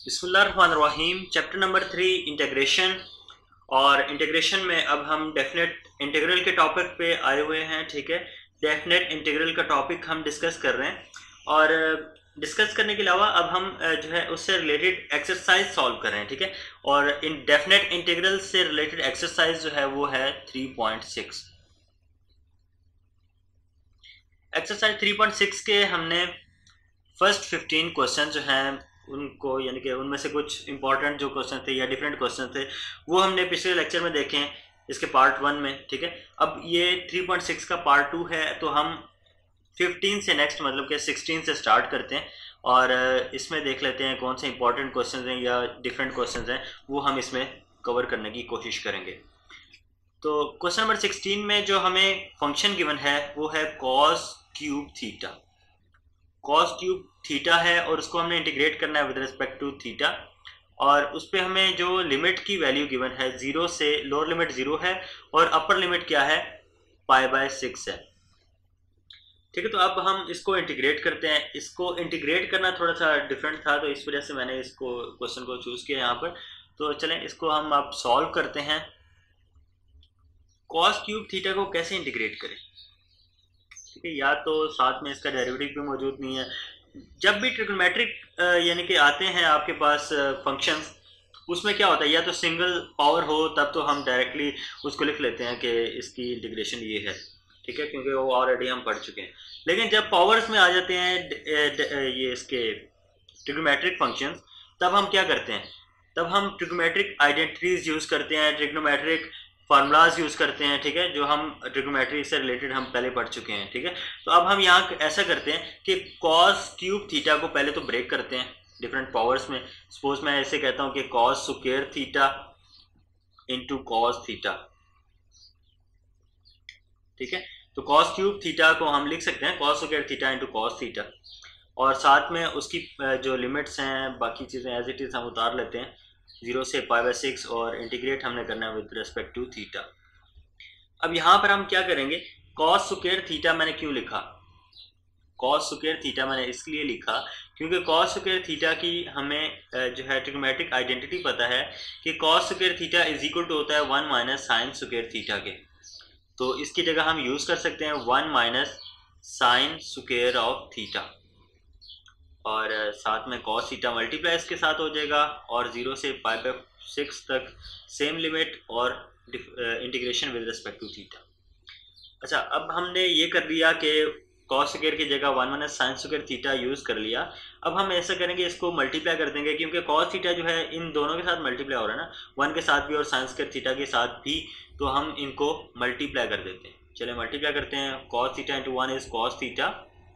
बिस्मिल्लाहिर्रहमानिर्रहीम। Chapter number 3 integration. और integration में अब हम डेफिनेट इंटीग्रल के टॉपिक पे आए हुए हैं। ठीक है, डेफिनेट इंटीग्रल का टॉपिक हम डिस्कस कर रहे हैं और डिस्कस करने के अलावा अब हम जो है उससे रिलेटेड एक्सरसाइज सॉल्व कर रहे हैं। ठीक है, और इन डेफिनेट इंटीग्रल से रिलेटेड एक्सरसाइज जो है वो है 3.6। एक्सरसाइज 3.6 के हमने फर्स्ट 15 क्वेश्चन जो हैं उनको, यानी कि उनमें से कुछ इंपॉर्टेंट जो क्वेश्चन थे या डिफरेंट क्वेश्चन थे वो हमने पिछले लेक्चर में देखे हैं, इसके पार्ट 1 में। ठीक है, अब ये 3.6 का पार्ट 2 है, तो हम 15 से नेक्स्ट मतलब कि 16 से स्टार्ट करते हैं और इसमें देख लेते हैं कौन से इंपॉर्टेंट क्वेश्चन हैं या डिफरेंट क्वेश्चन हैं, वो हम इसमें कवर करने की कोशिश करेंगे। तो क्वेश्चन नंबर 16 में जो हमें फंक्शन गिवन है वो है cos cube theta. Cos cube theta है और उसको हमने इंटीग्रेट करना है विद रिस्पेक्ट टू थीटा, और उस पर हमें जो लिमिट की वैल्यू गिवन है 0 से, लोअर लिमिट 0 है और अपर लिमिट क्या है, π/6 है। ठीक है, तो अब हम इसको इंटीग्रेट करते हैं। इसको इंटीग्रेट करना थोड़ा सा डिफरेंट था, तो इस वजह से मैंने इसको क्वेश्चन को चूज किया यहाँ पर। तो चलें इसको हम अब सॉल्व करते हैं। कॉस क्यूब थीटा को कैसे इंटीग्रेट करें? ठीक है, या तो साथ में इसका डेरिवेटिव भी मौजूद नहीं है। जब भी ट्रिग्नोमेट्रिक यानी कि आते हैं आपके पास फंक्शंस, उसमें क्या होता है, या तो सिंगल पावर हो तब तो हम डायरेक्टली उसको लिख लेते हैं कि इसकी इंटीग्रेशन ये है। ठीक है, क्योंकि वो ऑलरेडी हम पढ़ चुके हैं। लेकिन जब पावर्स में आ जाते हैं ये इसके ट्रिग्नोमेट्रिक फंक्शंस, तब हम क्या करते हैं, तब हम ट्रिग्नोमेट्रिक आइडेंटिटीज यूज करते हैं, ट्रिग्नोमेट्रिक फार्मूलाज यूज करते हैं। ठीक है, जो हम ट्रिग्नोमेट्री से रिलेटेड हम पहले पढ़ चुके हैं। ठीक है, तो अब हम यहाँ ऐसा करते हैं कि कॉस क्यूब थीटा को पहले तो ब्रेक करते हैं डिफरेंट पावर्स में। सपोज मैं ऐसे कहता हूँ कि cos square theta into cos theta. ठीक है, तो कॉस क्यूब थीटा को हम लिख सकते हैं cos square theta into cos theta, और साथ में उसकी जो लिमिट्स हैं बाकी चीज़ें एज इट इज़ हम उतार लेते हैं 0 से π/6, और इंटीग्रेट हमने करना है विद रिस्पेक्ट टू थीटा। अब यहाँ पर हम क्या करेंगे, कॉस स्क्वायर थीटा मैंने क्यों लिखा, कॉस स्क्वायर थीटा मैंने इसलिए लिखा क्योंकि कॉस स्क्वायर थीटा की हमें जो है ट्रिग्नोमेट्रिक आइडेंटिटी पता है कि cos square theta is equal to होता है 1 माइनस साइन स्क्वायर थीटा के। तो इसकी जगह हम यूज़ कर सकते हैं 1 minus sine square of theta, और साथ में कॉस थीटा मल्टीप्लाई इसके साथ हो जाएगा, और 0 से π/6 तक सेम लिमिट और integration with respect to theta. अच्छा, अब हमने ये कर लिया कि कॉस स्क्वायर की जगह 1 minus sine square theta use कर लिया। अब हम ऐसा करेंगे, इसको मल्टीप्लाई कर देंगे, क्योंकि कॉस थीटा जो है इन दोनों के साथ मल्टीप्लाई हो रहा है ना, 1 के साथ भी और साइन स्क्वायर थीटा के साथ भी, तो हम इनको मल्टीप्लाई कर देते हैं। चलिए मल्टीप्लाई करते हैं। Cos theta into 1 is cos theta,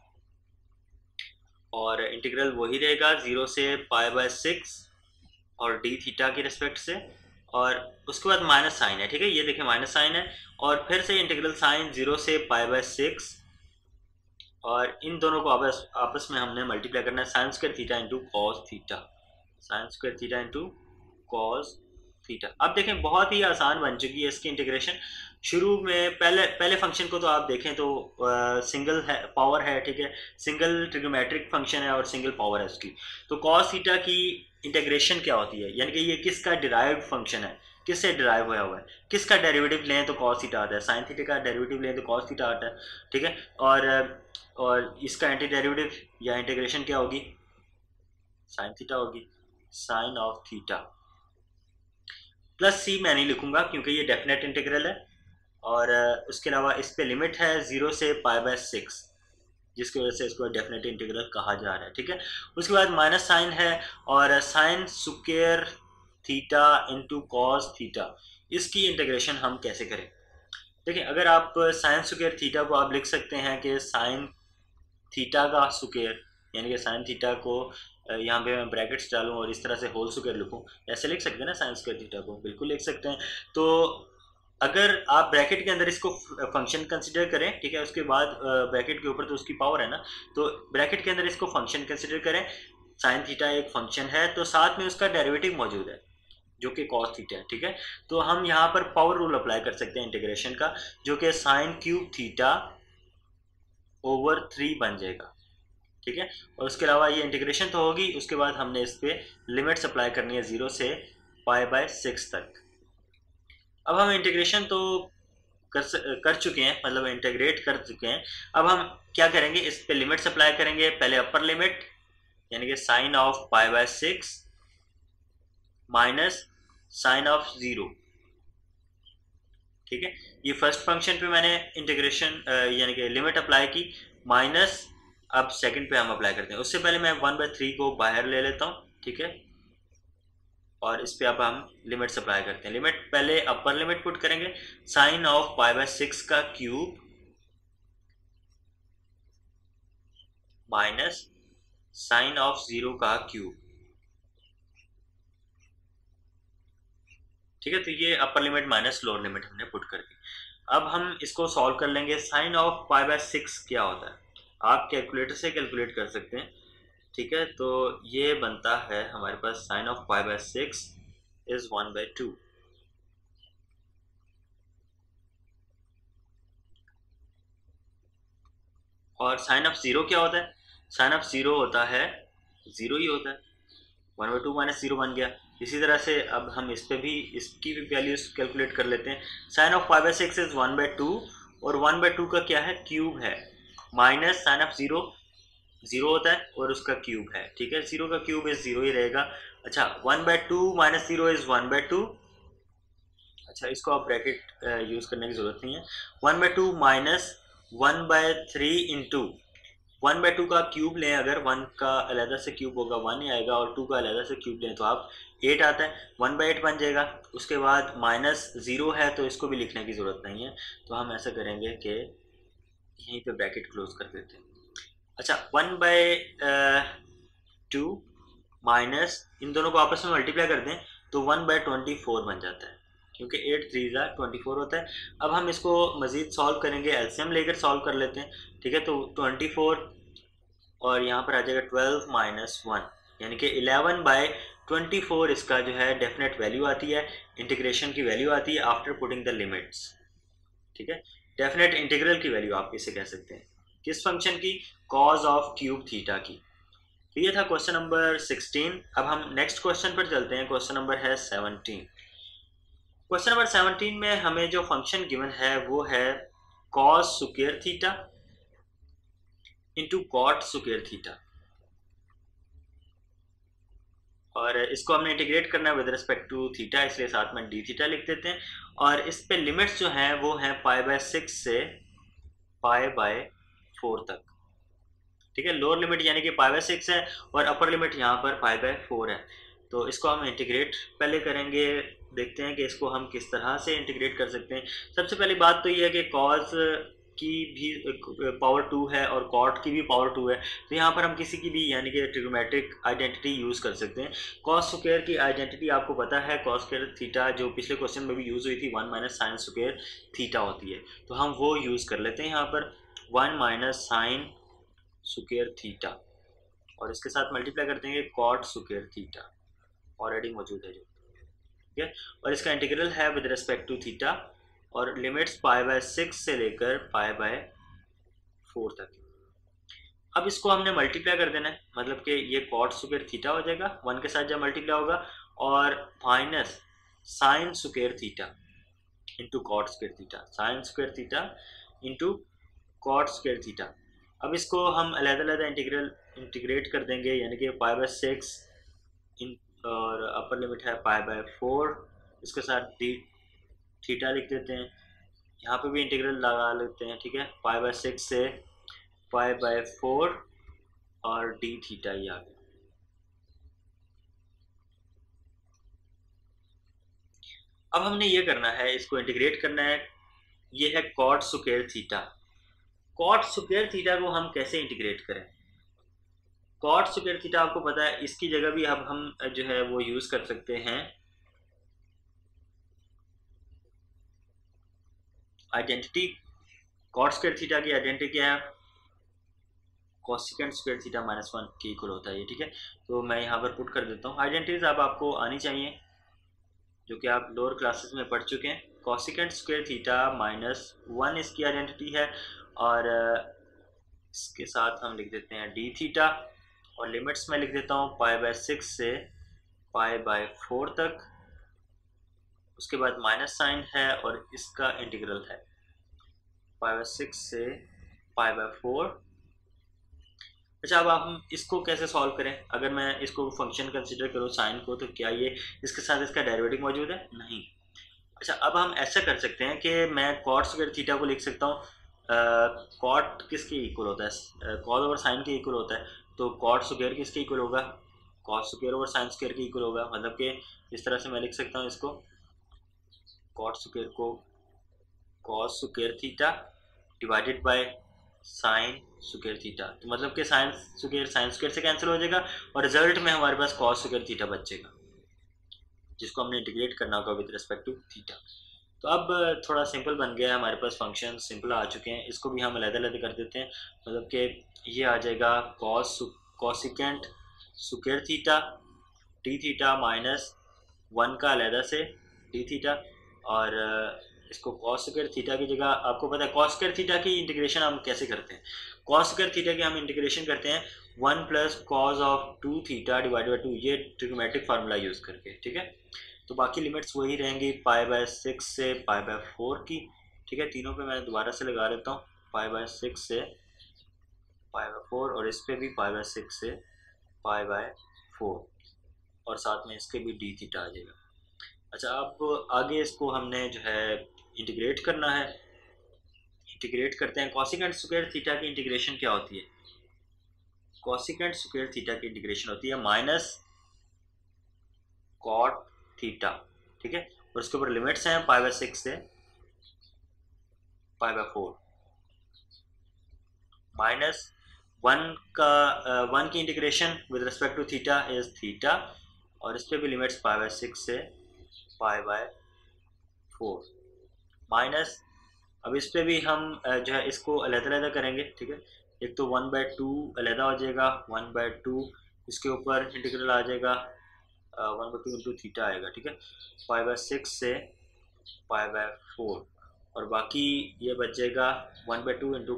और इंटीग्रल वही रहेगा 0 से π/6 और डी थीटा की रिस्पेक्ट से, और उसके बाद माइनस साइन है। ठीक है, ये देखिए माइनस साइन है, और फिर से इंटीग्रल साइन 0 से π/6, और इन दोनों को आपस में हमने मल्टीप्लाई करना है sine square theta into cos theta, sine square theta into cos theta. अब देखें बहुत ही आसान बन चुकी है इसकी इंटीग्रेशन। शुरू में पहले फंक्शन को तो आप देखें तो सिंगल है, पावर है। ठीक है, सिंगल ट्रिग्नोमेट्रिक फंक्शन है और सिंगल पावर है उसकी। तो कॉस थीटा की इंटीग्रेशन क्या होती है, यानी कि ये किसका डिराइव्ड फंक्शन है, किससे डिराइव होया हुआ है, किसका डेरिवेटिव लें तो कॉस थीटा आता है, साइन थीटा का डेरिवेटिव लें तो कॉस थीटा आता है। ठीक है, और इसका एंटी डेरिवेटिव या इंटीग्रेशन क्या होगी, साइन थीटा होगी, sine of theta. Plus c मैं नहीं लिखूंगा क्योंकि ये डेफिनेट इंटीग्रल है, और उसके अलावा इस पे लिमिट है 0 से π/6, जिसकी वजह से इसको डेफिनेट इंटीग्रल कहा जा रहा है। ठीक है, उसके बाद माइनस साइन है, और sine square theta into cos theta, इसकी इंटीग्रेशन हम कैसे करें। देखिए, अगर आप साइन स्क्वायर थीटा को आप लिख सकते हैं कि साइन थीटा का स्क्वायर, यानी कि साइन थीटा को यहाँ पे मैं ब्रैकेट्स डालूँ और इस तरह से होल स्क्वायर लिखूँ, ऐसे लिख सकते हैं ना साइन स्क्वायर थीटा को, बिल्कुल लिख सकते हैं। तो अगर आप ब्रैकेट के अंदर इसको फंक्शन कंसिडर करें, ठीक है, उसके बाद ब्रैकेट के ऊपर तो उसकी पावर है ना, तो ब्रैकेट के अंदर इसको फंक्शन कंसिडर करें, साइन थीटा एक फंक्शन है, तो साथ में उसका डेरिवेटिव मौजूद है जो कि कॉस थीटा है। ठीक है, तो हम यहाँ पर पावर रूल अप्लाई कर सकते हैं इंटीग्रेशन का, जो कि साइन क्यूब थीटा ओवर 3 बन जाएगा। ठीक है। और उसके अलावा ये इंटीग्रेशन तो होगी, उसके बाद हमने इस पर लिमिट्स अप्लाई करनी है 0 से π/6 तक। अब हम इंटीग्रेशन तो कर चुके हैं, मतलब इंटीग्रेट कर चुके हैं। अब हम क्या करेंगे, इस पे लिमिट्स अप्लाई करेंगे। पहले अपर लिमिट यानी कि sine of π/6 minus sine of 0। ठीक है, ये फर्स्ट फंक्शन पे मैंने इंटीग्रेशन यानी कि लिमिट अप्लाई की, माइनस अब सेकंड पे हम अप्लाई करते हैं। उससे पहले मैं 1/3 को बाहर ले लेता हूँ। ठीक है, और इस पे अब हम लिमिट्स अप्लाई करते हैं। लिमिट पहले अपर लिमिट पुट करेंगे, साइन ऑफ π/6 का क्यूब माइनस साइन ऑफ 0 का क्यूब। ठीक है, तो ये upper limit minus lower limit हमने पुट कर दी। अब हम इसको सॉल्व कर लेंगे। साइन ऑफ π/6 क्या होता है, आप कैलकुलेटर से कैलकुलेट कर सकते हैं। ठीक है, तो ये बनता है हमारे पास साइन ऑफ π/6 इज 1/2। और साइन ऑफ 0 क्या होता है, साइन ऑफ 0 होता है 0 ही होता है, 1/2 माइनस 0 बन गया। इसी तरह से अब हम इस पे भी इसकी भी वैल्यूज कैलकुलेट कर लेते हैं। साइन ऑफ π/6 इज 1/2 और 1/2 का क्या है, क्यूब है, माइनस साइन ऑफ 0 0 होता है और उसका क्यूब है। ठीक है, 0 का क्यूब इज 0 ही रहेगा। अच्छा, 1/2 माइनस 0 इज 1/2। अच्छा, इसको आप ब्रैकेट यूज करने की जरूरत नहीं है। 1/2 माइनस 1/3 इंटू 1/2 का क्यूब लें, अगर 1 का अलहदा से क्यूब होगा 1 ही आएगा, और 2 का अलहदा से क्यूब लें तो आप 8 आता है, 1/8 बन जाएगा। उसके बाद माइनस 0 है तो इसको भी लिखने की ज़रूरत नहीं है, तो हम ऐसा करेंगे कि यहीं पे ब्रैकेट क्लोज कर देते हैं। अच्छा, 1/2 माइनस, इन दोनों को आपस में मल्टीप्लाई कर दें तो 1/24 बन जाता है, क्योंकि 8 3 24 होता है। अब हम इसको मज़ीद सॉल्व करेंगे, एलसीएम लेकर सॉल्व कर लेते हैं। ठीक है, तो 24 और यहाँ पर आ जाएगा 12 माइनस 1, यानी कि 11/24 इसका जो है डेफिनेट वैल्यू आती है, इंटीग्रेशन की वैल्यू आती है आफ्टर पुटिंग द लिमिट्स। ठीक है, डेफिनेट इंटीग्रल की वैल्यू आप इसे कह सकते हैं, किस फंक्शन की, कॉज ऑफ क्यूब थीटा की। तो ये था क्वेश्चन नंबर 16। अब हम नेक्स्ट क्वेश्चन पर चलते हैं, क्वेश्चन नंबर है 17। क्वेश्चन नंबर 17 में हमें जो फंक्शन गिवन है वो है cos square theta into cot square theta, और इसको हमने इंटीग्रेट करना है विद रिस्पेक्ट टू थीटा, इसलिए साथ में डी थीटा लिख देते हैं। और इस पे लिमिट्स जो हैं वो हैं π/6 से π/4 तक। ठीक है, लोअर लिमिट यानी कि π/6 है और अपर लिमिट यहाँ पर π/4 है। तो इसको हम इंटीग्रेट पहले करेंगे, देखते हैं कि इसको हम किस तरह से इंटीग्रेट कर सकते हैं। सबसे पहली बात तो ये है कि कॉस की भी पावर 2 है और कॉट की भी पावर 2 है, तो यहाँ पर हम किसी की भी यानी कि ट्रिग्नोमेट्रिक आइडेंटिटी यूज़ कर सकते हैं। कॉस स्क्वायर की आइडेंटिटी आपको पता है, कॉस स्क्वायर थीटा जो पिछले क्वेश्चन में भी यूज़ हुई थी 1 माइनस साइन स्क्वायर थीटा होती है, तो हम वो यूज़ कर लेते हैं यहाँ पर 1 माइनस साइन स्क्वायर थीटा, और इसके साथ मल्टीप्लाई कर देंगे कॉट स्क्वायर थीटा, ऑलरेडी मौजूद है जो। ठीक है, और इसका इंटीग्रल है विद रिस्पेक्ट टू थीटा, और लिमिट्स π/6 से लेकर π/4 तक। अब इसको हमने मल्टीप्लाई कर देना है, मतलब कि ये कॉट स्क्वायर थीटा हो जाएगा, 1 के साथ जब मल्टीप्लाई होगा, और minus sine square theta into cot square theta, sine square theta into cot square theta. अब इसको हम अलग-अलग इंटीग्रेट कर देंगे, यानी कि π/6 इन, और अपर लिमिट है π/4, इसके साथ डी थीटा लिख देते हैं, यहाँ पे भी इंटीग्रल लगा लेते हैं। ठीक है, π/6 से π/4 और डी थीटा ही आ गया। अब हमने ये करना है, इसको इंटीग्रेट करना है, ये है cot square theta. Cot square theta को हम कैसे इंटीग्रेट करें, कॉट स्क्वायर थीटा आपको पता है, इसकी जगह भी अब हम जो है वो यूज कर सकते हैं आइडेंटिटी। कॉट स्क्वायर थीटा की आइडेंटिटी क्या है, कोसेकेंट स्क्वायर थीटा -1 के इक्वल होता है ये। ठीक है, तो मैं यहाँ पर पुट कर देता हूँ। आइडेंटिटीज अब आपको आनी चाहिए, जो कि आप लोअर क्लासेस में पढ़ चुके हैं। कोसेकेंट स्क्वायर थीटा -1 इसकी आइडेंटिटी है, और इसके साथ हम लिख देते हैं डी थीटा, और लिमिट्स में लिख देता हूँ π/6 से π/4 तक। उसके बाद माइनस साइन है और इसका इंटीग्रल है π/6 से π/4। अच्छा, अब हम इसको कैसे सॉल्व करें? अगर मैं इसको फंक्शन कंसिडर करूँ साइन को, तो क्या ये इसके साथ इसका डेरिवेटिव मौजूद है? नहीं। अच्छा, अब हम ऐसा कर सकते हैं कि मैं कॉट स्क्वायर थीटा को लिख सकता हूँ, कॉट किसके इक्वल होता है? कॉस ओवर साइन के इक्वल होता है। तो कॉट स्क्वायर किसके इक्वल होगा? Cos square over sine square के इक्वल होगा। मतलब कि इस तरह से मैं लिख सकता हूँ इसको, कॉट स्क्वायर को cos square theta divided by sine square theta. तो मतलब कि साइन स्क्वायर से कैंसिल हो जाएगा और रिजल्ट में हमारे पास कॉस स्क्वायर थीटा बचेगा, जिसको हमने इंटीग्रेट करना होगा विद रिस्पेक्ट टू थीटा। तो अब थोड़ा सिंपल बन गया है, हमारे पास फंक्शन सिंपल आ चुके हैं। इसको भी हम अलग-अलग कर देते हैं। मतलब कि ये आ जाएगा cosecant square theta d theta minus 1 का अलहदा से डी थीटा, और इसको कॉस स्क्वायर थीटा की जगह, आपको पता है कॉस स्क्वायर थीटा की इंटीग्रेशन हम कैसे करते हैं? कॉस स्क्वायर थीटा की हम इंटीग्रेशन करते हैं 1 plus cos of 2 theta divided by 2, ये ट्रिग्नोमेट्रिक फार्मूला यूज़ करके, ठीक है। तो बाकी लिमिट्स वही रहेंगी π/6 से π/4 की, ठीक है। तीनों पे मैं दोबारा से लगा लेता हूँ, π/6 से π/4, और इस पे भी π/6 से π/4, और साथ में इसके भी डी थीटा आ जाएगा। अच्छा, अब आगे इसको हमने जो है इंटीग्रेट करना है। इंटीग्रेट करते हैं। कॉसिकेंट स्क्वायर थीटा की इंटीग्रेशन क्या होती है? कॉसिकेंट स्क्वायर थीटा की इंटीग्रेशन होती है माइनस कॉट थीटा, ठीक है। और इसके ऊपर लिमिट्स हैं π/6 से π/4, माइनस 1 की integration with respect to theta is theta, और इस पे भी लिमिट्स π/6 से π/4 माइनस। अब इस पे भी हम जो है इसको अलग-अलग करेंगे, ठीक है। एक तो 1/2 अलहदा हो जाएगा, 1/2 इसके ऊपर इंटीग्रल आ जाएगा 1/2 इंटू थीटा आएगा, ठीक है। π/6 से π/4, और बाकी ये बच जाएगा 1/2 इंटू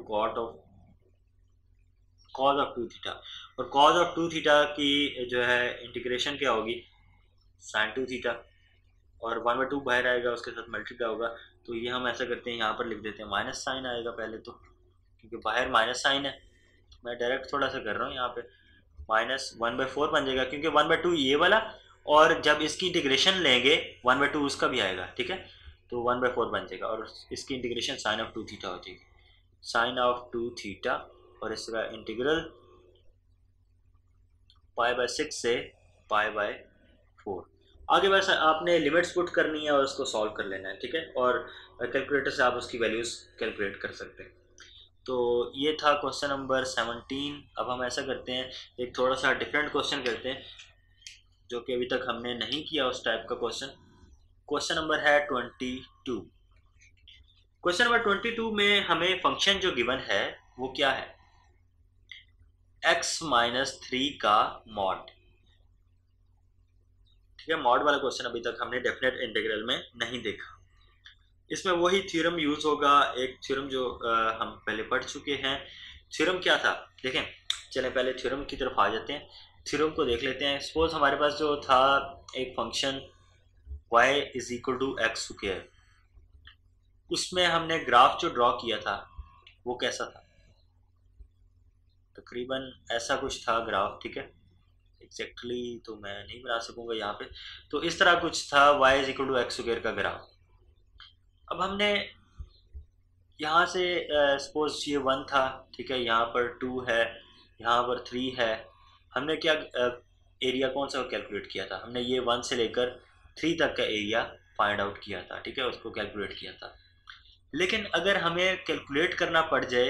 कॉज ऑफ 2 थीटा, और कॉज ऑफ 2 थीटा की जो है इंटीग्रेशन क्या होगी? साइन 2 थीटा, और 1/2 बाहर आएगा, उसके साथ मल्टीप्लाई होगा। तो ये हम ऐसा करते हैं, यहाँ पर लिख देते हैं माइनस साइन आएगा पहले तो, क्योंकि बाहर माइनस साइन है। मैं डायरेक्ट थोड़ा सा कर रहा हूँ यहाँ पे, माइनस 1/4 बन जाएगा, क्योंकि 1/2 ये वाला, और जब इसकी इंटीग्रेशन लेंगे 1/2 उसका भी आएगा, ठीक है। तो 1/4 बन जाएगा, और इसकी इंटीग्रेशन साइन ऑफ 2 थीटा हो जाएगी, साइन ऑफ 2 थीटा, और इसका इंटीग्रल π/6 से π/4। आगे बस आपने लिमिट्स पुट करनी है और उसको सॉल्व कर लेना है, ठीक है। और कैलकुलेटर से आप उसकी वैल्यूज़ कैलकुलेट कर सकते हैं। तो ये था क्वेश्चन नंबर 17। अब हम ऐसा करते हैं, एक थोड़ा सा डिफरेंट क्वेश्चन करते हैं, जो कि अभी तक हमने नहीं किया उस टाइप का क्वेश्चन। क्वेश्चन नंबर है 22। क्वेश्चन नंबर 22 में हमें फंक्शन जो गिवन है वो क्या है? x-3 का मॉड, ठीक है। मॉड वाला क्वेश्चन अभी तक हमने डेफिनेट इंटीग्रल में नहीं देखा। इसमें वही थ्योरम यूज होगा, एक थ्योरम जो हम पहले पढ़ चुके हैं। थ्योरम क्या था देखें, चलें पहले थ्योरम की तरफ आ जाते हैं, थ्योरम को देख लेते हैं। सपोज हमारे पास जो था एक function y is equal to x square, उसमें हमने ग्राफ जो ड्रॉ किया था वो कैसा था? तकरीबन ऐसा कुछ था ग्राफ, ठीक है। एग्जैक्टली तो मैं नहीं बना सकूंगा यहाँ पे। तो इस तरह कुछ था y is equal to x square का ग्राफ। अब हमने यहाँ से सपोज ये 1 था, ठीक है, यहाँ पर 2 है, यहाँ पर 3 है। हमने क्या एरिया कौन सा कैलकुलेट किया था? हमने ये 1 से लेकर 3 तक का एरिया फाइंड आउट किया था, ठीक है, उसको कैलकुलेट किया था। लेकिन अगर हमें कैलकुलेट करना पड़ जाए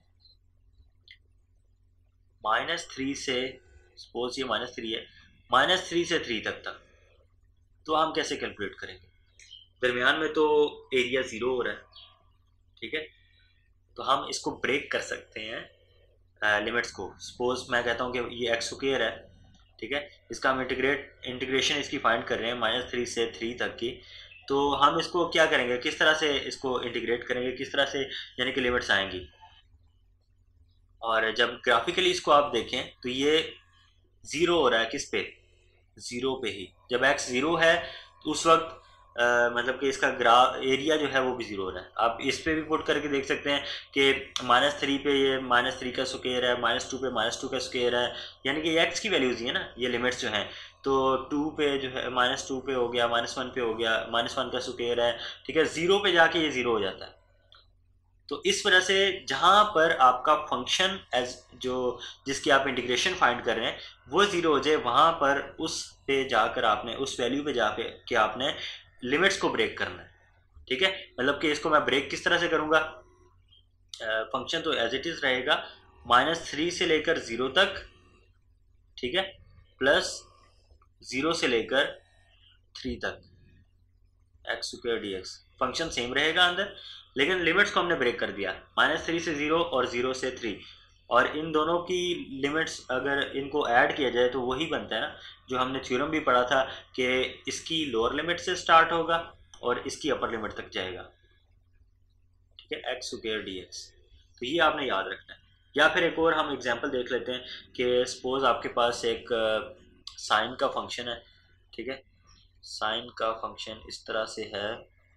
-3 से, सपोज ये -3 है, -3 से 3 तक, तो हम कैसे कैलकुलेट करेंगे? दरमियान में तो एरिया 0 हो रहा है, ठीक है। तो हम इसको ब्रेक कर सकते हैं लिमिट्स को। सपोज मैं कहता हूँ कि ये एक्स स्क्वायर है, ठीक है, इसका हम इंटीग्रेशन इसकी फाइंड कर रहे हैं -3 से 3 तक की। तो हम इसको क्या करेंगे, किस तरह से इसको इंटीग्रेट करेंगे, किस तरह से, यानी कि लिमिट्स आएंगी। और जब ग्राफिकली इसको आप देखें तो ये ज़ीरो हो रहा है किस पे, ज़ीरो पे ही। जब एक्स ज़ीरो है तो उस वक्त मतलब कि इसका एरिया जो है वो भी ज़ीरो हो रहा है। आप इस पे भी पुट करके देख सकते हैं कि -3 पे ये -3 का स्क्वायर है, -2 पे -2 का स्क्वायर है, यानी कि एक्स की वैल्यूज ही है ना, ये लिमिट्स जो हैं। तो 2 पे जो है -2 पे हो गया, -1 पे हो गया, -1 का स्क्वायर है, ठीक है। 0 पे जाके ये 0 हो जाता है। तो इस वजह से जहाँ पर आपका फंक्शन एज जो जिसकी आप इंटीग्रेशन फाइंड कर रहे हैं वो ज़ीरो हो जाए, वहाँ पर उस पे जाकर आपने उस वैल्यू पे जाके कि आपने लिमिट्स को ब्रेक करना है, ठीक है। मतलब कि इसको मैं ब्रेक किस तरह से करूँगा, फंक्शन तो एज इट इज़ रहेगा -3 से लेकर 0 तक, ठीक है, प्लस 0 से लेकर 3 तक x square d x. Function same रहेगा अंदर, लेकिन लिमिट्स को हमने ब्रेक कर दिया, -3 से 0 और 0 से 3। और इन दोनों की लिमिट्स अगर इनको ऐड किया जाए तो वही बनता है ना जो हमने थ्योरम भी पढ़ा था कि इसकी लोअर लिमिट से स्टार्ट होगा और इसकी अपर लिमिट तक जाएगा, ठीक है, एक्स स्क्वायर डी एक्स। तो ये आपने याद रखना है। या फिर एक और हम एग्जांपल देख लेते हैं कि सपोज आपके पास एक साइन का फंक्शन है, ठीक है। साइन का फंक्शन इस तरह से है,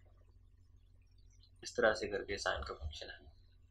इस तरह से करके साइन का फंक्शन है,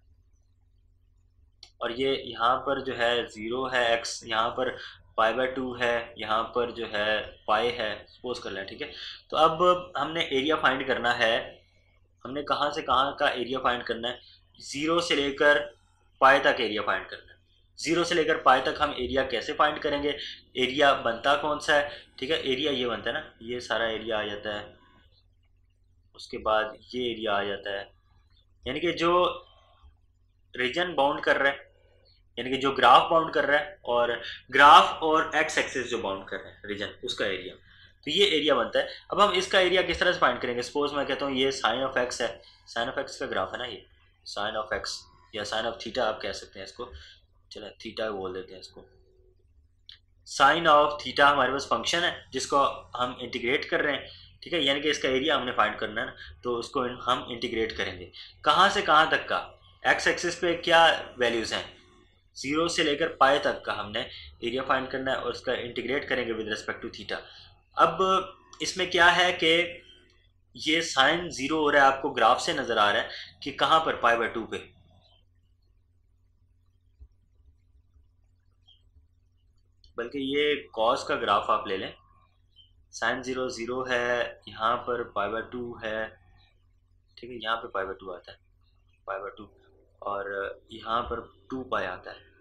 और ये यहाँ पर जो है 0 है एक्स, यहाँ पर π/2 है, यहाँ पर जो है पाई है, सपोज कर लें, ठीक है। तो अब हमने एरिया फाइंड करना है, हमने कहाँ से कहाँ का एरिया फाइंड करना है, 0 से लेकर पाई तक एरिया फाइंड करना है। 0 से लेकर पाई तक हम एरिया कैसे फाइंड करेंगे, एरिया बनता कौन सा है, ठीक है। एरिया ये बनता है ना, ये सारा एरिया आ जाता है, उसके बाद ये एरिया आ जाता है, यानी कि जो रीजन बाउंड कर रहा है, यानी कि जो ग्राफ बाउंड कर रहा है, और ग्राफ और एक्स एक्सिस जो बाउंड कर रहे हैं रीजन, उसका एरिया। तो ये एरिया बनता है। अब हम इसका एरिया किस तरह से फाइंड करेंगे, सपोज मैं कहता हूँ ये साइन ऑफ एक्स है, साइन ऑफ एक्स का ग्राफ है ना, ये साइन ऑफ एक्स या साइन ऑफ थीटा आप कह सकते हैं इसको, चलो थीटा बोल देते हैं इसको। साइन ऑफ थीटा हमारे पास फंक्शन है जिसको हम इंटीग्रेट कर रहे हैं, ठीक है, यानी कि इसका एरिया हमने फाइंड करना है ना, तो उसको हम इंटीग्रेट करेंगे कहाँ से कहाँ तक का, एक्स एक्सिस पे क्या वैल्यूज़ हैं, 0 से लेकर पाई तक का हमने एरिया फाइंड करना है और उसका इंटीग्रेट करेंगे विद रिस्पेक्ट टू थीटा। अब इसमें क्या है कि ये साइन 0 हो रहा है, आपको ग्राफ से नज़र आ रहा है कि कहाँ पर π/2 पे, बल्कि ये कॉस का ग्राफ आप ले लें, साइन 0 0 है, यहाँ पर π/2 है, ठीक है, यहाँ पे π/2 आता है, π/2, और यहाँ पर 2π आता है,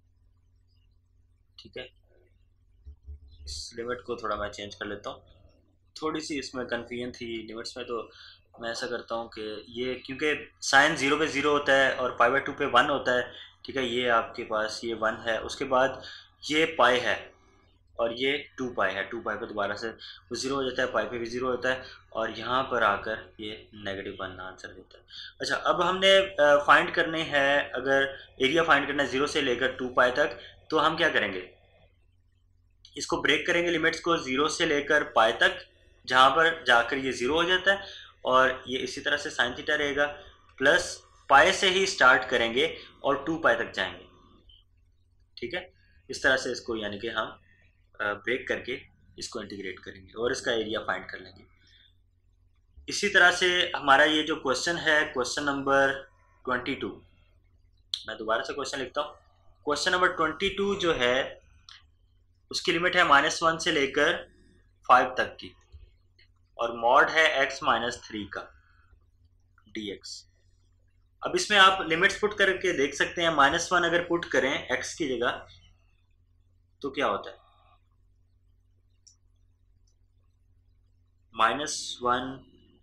ठीक है। इस लिमिट को थोड़ा मैं चेंज कर लेता हूँ, थोड़ी सी इसमें कन्फ्यूजन थी लिमिट्स में, तो मैं ऐसा करता हूँ कि ये क्योंकि साइन 0 पे 0 होता है और π/2 पे 1 होता है, ठीक है, ये आपके पास ये 1 है, उसके बाद ये पाई है और ये 2π है, 2π पे दोबारा से वो 0 हो जाता है, पाई पे भी 0 होता है, और यहाँ पर आकर ये -1 आंसर देता है। अच्छा, अब हमने फाइंड करने हैं, अगर एरिया फाइंड करना है 0 से लेकर 2π तक, तो हम क्या करेंगे, इसको ब्रेक करेंगे लिमिट्स को 0 से लेकर पाई तक, जहाँ पर जाकर ये 0 हो जाता है, और ये इसी तरह से साइन थीटा रहेगा, प्लस पाई से ही स्टार्ट करेंगे और 2π तक जाएंगे, ठीक है। इस तरह से इसको यानी कि हम ब्रेक करके इसको इंटीग्रेट करेंगे और इसका एरिया फाइंड कर लेंगे। इसी तरह से हमारा ये जो क्वेश्चन है, क्वेश्चन नंबर 22, मैं दोबारा से क्वेश्चन लिखता हूँ। क्वेश्चन नंबर 22 जो है उसकी लिमिट है -1 से लेकर 5 तक की, और मॉड है x - 3 का dx। अब इसमें आप लिमिट्स पुट करके देख सकते हैं, -1 अगर पुट करें x की जगह तो क्या होता है, -1,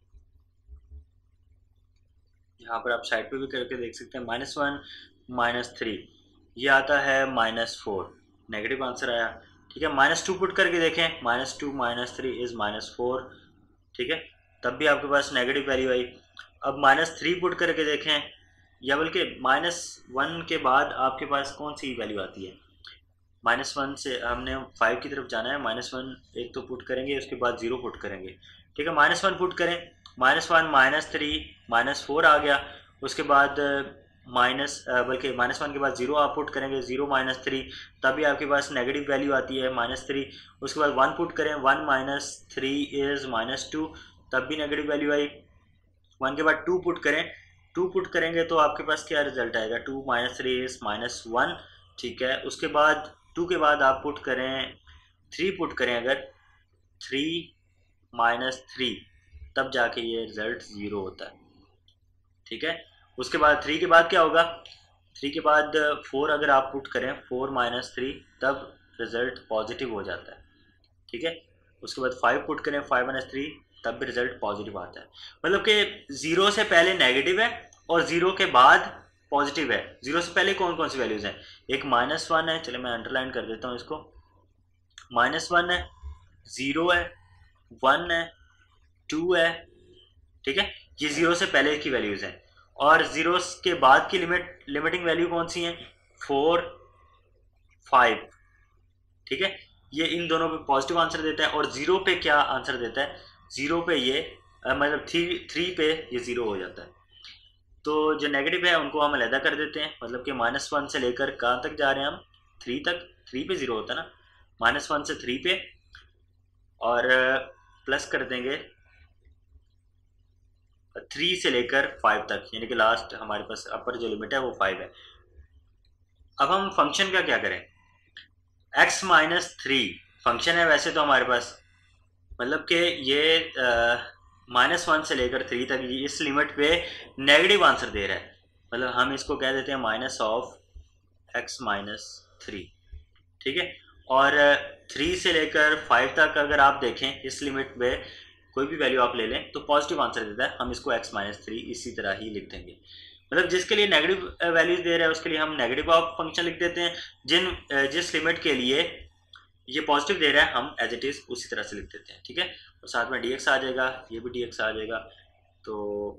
यहाँ पर आप साइड पे भी करके देख सकते हैं, -1 - 3 ये आता है -4, नेगेटिव आंसर आया, ठीक है। -2 पुट करके देखें, -2 - 3 इज -4, ठीक है, तब भी आपके पास नेगेटिव वैल्यू आई। अब -3 पुट करके देखें, या बल्कि -1 के बाद आपके पास कौन सी वैल्यू आती है, -1 से हमने 5 की तरफ जाना है, -1 एक तो पुट करेंगे, उसके बाद 0 पुट करेंगे, ठीक है। -1 पुट करें, -1 - 3 -4 आ गया, उसके बाद माइनस बल्कि -1 के बाद 0 आप पुट करेंगे, 0 -3 तभी आपके पास नेगेटिव वैल्यू आती है -3। उसके बाद 1 पुट करें, 1 -3 इज़ -2 तब भी नेगेटिव वैल्यू आई। 1 के बाद 2 पुट करें, 2 पुट करेंगे तो आपके पास क्या रिजल्ट आएगा, 2 -3 इज़ -1। ठीक है, उसके बाद 2 के बाद आप पुट करें, 3 पुट करें अगर, 3 -3 तब जाके ये रिजल्ट 0 होता है। ठीक है, उसके बाद 3 के बाद क्या होगा, 3 के बाद 4 अगर आप पुट करें, 4 -3 तब रिजल्ट पॉजिटिव हो जाता है। ठीक है, उसके बाद 5 पुट करें, 5 -3 तब भी रिजल्ट पॉजिटिव आता है। मतलब कि 0 से पहले नेगेटिव है और 0 के बाद पॉजिटिव है। 0 से पहले कौन कौन सी वैल्यूज हैं, एक -1 है, चले मैं अंडरलाइन कर देता हूँ इसको, -1 है, 0 है, 1 है, 2 है। ठीक है, ये 0 से पहले की वैल्यूज हैं। और 0 के बाद की लिमिटिंग वैल्यू कौन सी है, 4, 5। ठीक है, ये इन दोनों पे पॉजिटिव आंसर देता है। और 0 पे क्या आंसर देता है, 0 पे ये मतलब 3 पे ये 0 हो जाता है। तो जो नेगेटिव है उनको हम अलहदा कर देते हैं, मतलब कि -1 से लेकर कहाँ तक जा रहे हैं हम, 3 तक। 3 पे 0 होता है ना, -1 से 3 पे, और प्लस कर देंगे 3 से लेकर 5 तक, यानी कि लास्ट हमारे पास अपर जो लिमिट है वो 5 है। अब हम फंक्शन का क्या करें, x -3 फंक्शन है वैसे तो हमारे पास, मतलब कि ये -1 से लेकर 3 तक इस लिमिट पे नेगेटिव आंसर दे रहा है। मतलब हम इसको कह देते हैं -(x -3)। ठीक है, और 3 से लेकर 5 तक अगर आप देखें इस लिमिट पे कोई भी वैल्यू आप ले लें तो पॉजिटिव आंसर देता है। हम इसको x -3 इसी तरह ही लिख देंगे। मतलब जिसके लिए नेगेटिव वैल्यूज दे रहा है उसके लिए हम नेगेटिव ऑफ फंक्शन लिख देते हैं, जिस लिमिट के लिए ये पॉजिटिव दे रहा है हम एज इट इज उसी तरह से लिख देते हैं। ठीक है, और साथ में dx आ जाएगा, ये भी dx आ जाएगा। तो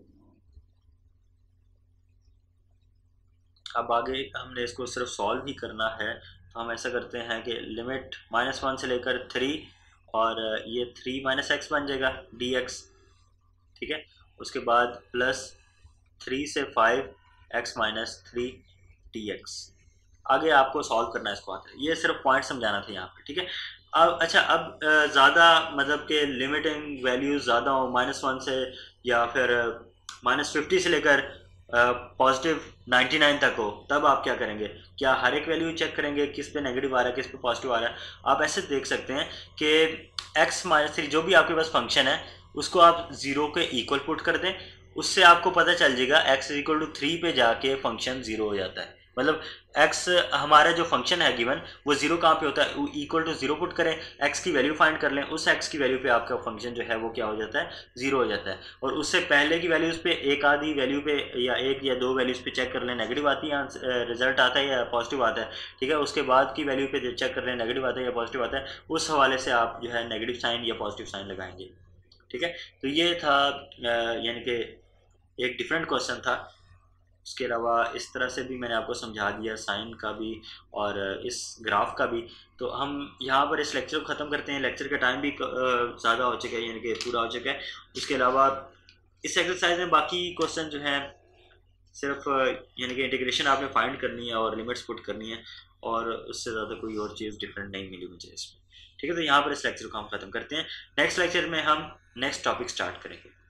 अब आगे हमने इसको सिर्फ सॉल्व ही करना है, तो हम ऐसा करते हैं कि लिमिट -1 से लेकर 3, और ये 3 -x बन जाएगा dx। ठीक है, उसके बाद प्लस 3 से 5 x -3 dx। आगे आपको सॉल्व करना है इसको, आता है, ये सिर्फ पॉइंट समझाना था यहाँ पे। ठीक है, अब अच्छा, अब ज़्यादा मतलब कि लिमिटिंग वैल्यूज ज़्यादा हो, -1 से या फिर -50 से लेकर पॉजिटिव 99 तक हो, तब आप क्या करेंगे, क्या हर एक वैल्यू चेक करेंगे किस पे नेगेटिव आ रहा है किस पे पॉजिटिव आ रहा है। आप ऐसे देख सकते हैं कि x -3 जो भी आपके पास फंक्शन है उसको आप 0 के इक्वल पुट कर दें, उससे आपको पता चल जाएगा x = 3 पे जाके फंक्शन 0 हो जाता है। मतलब x हमारा जो फंक्शन है गिवन वो 0 कहाँ पे होता है, =0 पुट करें, x की वैल्यू फाइंड कर लें, उस x की वैल्यू पे आपका फंक्शन जो है वो क्या हो जाता है, 0 हो जाता है। और उससे पहले की वैल्यूज पे एक आधी वैल्यू पे या एक या दो वैल्यूज पे चेक कर लें, नेगेटिव आती है रिजल्ट आता है या पॉजिटिव आता है। ठीक है, उसके बाद की वैल्यू पे चेक कर लें नेगेटिव आता है या पॉजिटिव आता है, उस हवाले से आप जो है नेगेटिव साइन या पॉजिटिव साइन लगाएंगे। ठीक है, तो ये था यानी कि एक डिफरेंट क्वेश्चन था। उसके अलावा इस तरह से भी मैंने आपको समझा दिया, साइन का भी और इस ग्राफ का भी। तो हम यहाँ पर इस लेक्चर को ख़त्म करते हैं, लेक्चर का टाइम भी ज़्यादा हो चुका है, यानी कि पूरा हो चुका है। उसके अलावा इस एक्सरसाइज में बाकी क्वेश्चन जो हैं सिर्फ यानी कि इंटीग्रेशन आपने फाइंड करनी है और लिमिट्स पुट करनी है, और उससे ज़्यादा कोई और चीज़ डिफरेंट नहीं मिली मुझे इसमें। ठीक है, तो यहाँ पर इस लेक्चर को हम ख़त्म करते हैं। नेक्स्ट लेक्चर में हम नेक्स्ट टॉपिक स्टार्ट करेंगे।